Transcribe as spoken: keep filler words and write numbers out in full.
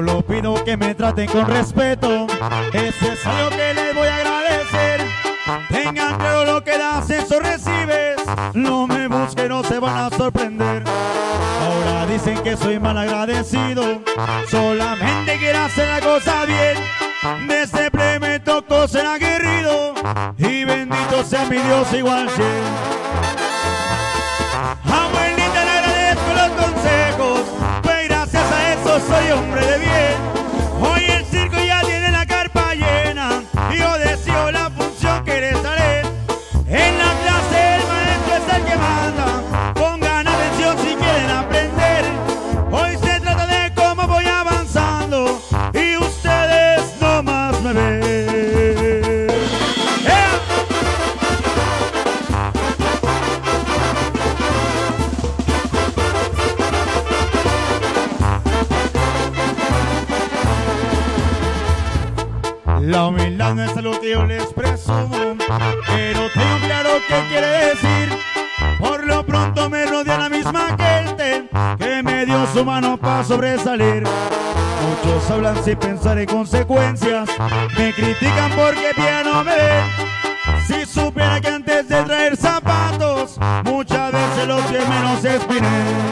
Solo pido que me traten con respeto, ese es algo que les voy a agradecer. Tengan claro lo que das, eso recibes. No me busquen, no se van a sorprender. Ahora dicen que soy mal agradecido, solamente quiero hacer la cosa bien. Desde plebe me tocó ser aguerrido, y bendito sea mi Dios igual cien. Abuelita, le agradezco los consejos, pues gracias a eso soy hombre de bien. Hoy el circo ya tiene la carpa llena, y yo deseo la función que les haré. En la clase el maestro es el que manda, pongan atención si quieren aprender. Hoy se trata de cómo voy avanzando, y ustedes nomás me ven. ¡Eh! La humildad no es algo que yo les presumo, pero tengo claro qué quiere decir. Por lo pronto me rodea la misma gente que me dio su mano para sobresalir. Muchos hablan sin pensar en consecuencias, me critican porque ya no me ven. Si supiera que antes de traer zapatos, muchas veces los que menos espiné.